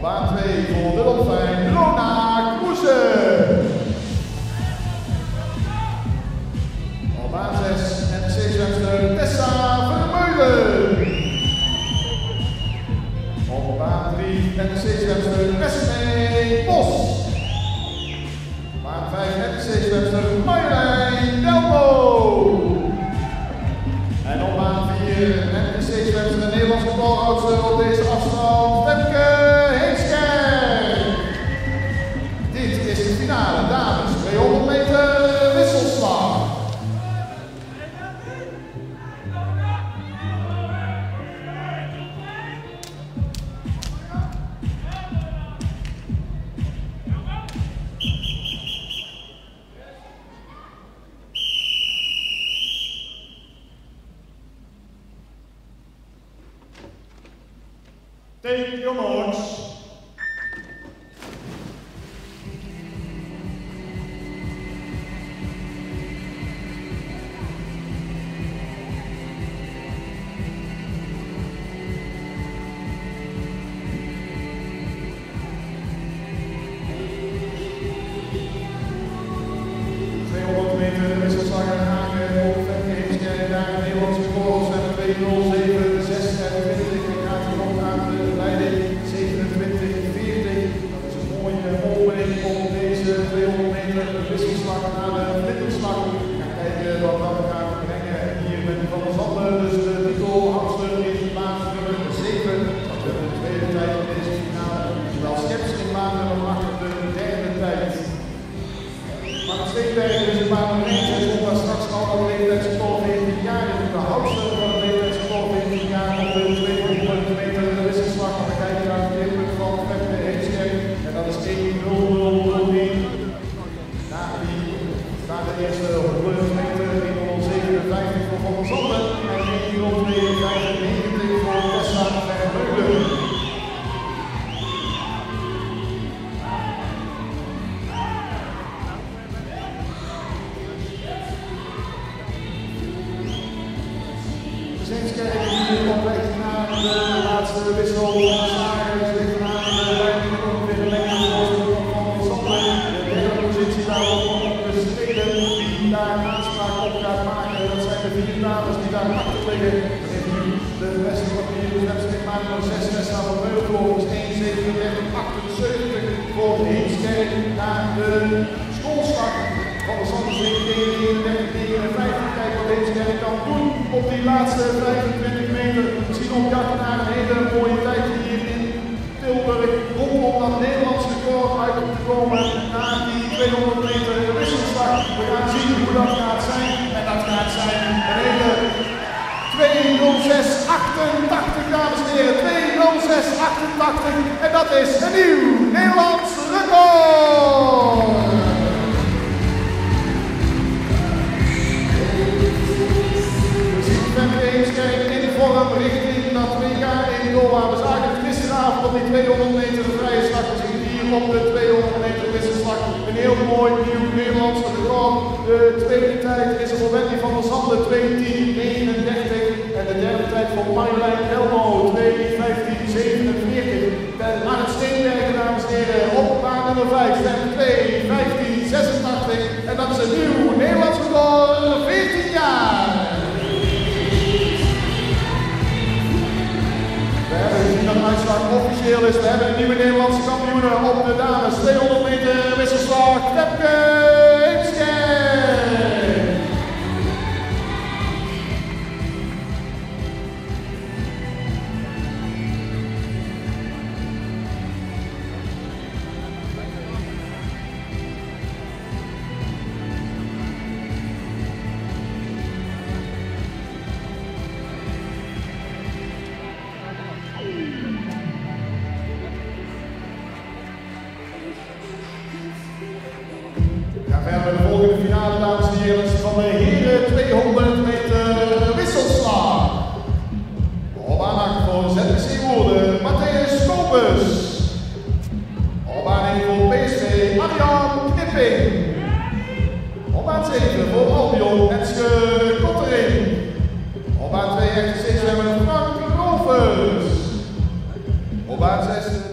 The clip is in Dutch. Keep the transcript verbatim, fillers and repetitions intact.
Op baan twee voor de Dolfijn, Lona Kroesen. Op baan zes N P C-zwemster Tessa Vermeulen. Op baan drie N P C-zwemster Esme Bos. Baan vijf N P C-zwemster Marjolein Delmo. En op baan vier N P C-zwemster de Nederlandse recordhoudster op deze afstand, Femke Heemskerk. Dit is de finale dames tweehonderd meter wisselslag. Take your marks. tweehonderd meter wisselslag aangegeven op Femke Heemskerk, daar in Nederlands record zijn twee nul zeven zesentwintig. zevenentwintig veertig. Dat is een mooie opening op deze tweehonderd meter wisselslag naar de flitterslag. We gaan kijken wat dat gaat brengen hier met Van der Zanden. Dus de titelhoudster in baan nummer zeven. Dat is de tweede tijd in deze finale. Terwijl Scheps in baan nummer acht de derde tijd. Maar het Steenbergen is in baan nummer één. Zij stond daar straks al op leeftijdsrecord veertien jaar. Dit is de houdster van het leeftijdsrecord veertien jaar op de tweehonderd meter wisselslag. We kijken naar het keerpunt van Femke Heemskerk. En dat is één nul nul nul drie. Na, die, na de eerste honderd meter één nul zevenenvijftig voor Van der Zanden. En één nul tweeënvijftig voor Tessa Vermeulen. Heemskerk hier op weg naar de laatste wissel. Slagers ligt aan de leiding van de verlenging van Van Zanden. De derde positie daarop op de steden die daar aanspraak op gaat maken. Dat zijn de vier dames die daar achter liggen. Dat heeft nu de beste papier. Dus dat is maak nummer zes, Tessa Vermeulen volgens één zevenendertig achtenzeventig voor Heemskerk naar de schoolslag. Van de Zanden tegen eenendertig negenenvijftig. Kijk wat Heemskerk kan doen op die laatste vijfentwintig meter. Misschien op jacht naar een hele mooie tijd hier in Tilburg. Rondom dat Nederlands record uit te komen na die tweehonderd meter wisselslag. We gaan zien hoe dat gaat zijn. En dat gaat zijn een hele twee nul zes achtentachtig, dames en heren. twee nul zes achtentachtig. En dat is een nieuw Nederlands record. Femke Heemskerk in vorm richting dat W K in Doha. We zagen het gisteravond op die tweehonderd meter vrije slag. We zien hier op de tweehonderd meter wisselslag een heel mooi nieuw Nederlands record. De tweede tijd is er voor Wendy van der Zanden twee tien negenendertig. En de derde tijd voor Marjolein Delmo twee vijftien zevenenveertig. Naar het Steenbergen, dames en heren, op baan nummer vijf stem twee vijftien zesentachtig. En dat is een nieuw Nederlands record, veertien jaar. We hebben gezien dat de uitslag officieel is. We hebben een nieuwe Nederlandse kampioene op de dames tweehonderd meter wisselslag, Femke Heemskerk. We hebben de volgende finale, dames en heren, van de heren tweehonderd meter wisselslag. Op baan acht voor Z P C Woerden, Matthäus Kopers. Op baan één voor P S V, Arjan Knipping. Op baan zeven voor Albion, Enske Kottering. Op baan twee F C zwemmer Frank Rovers. Op baan zes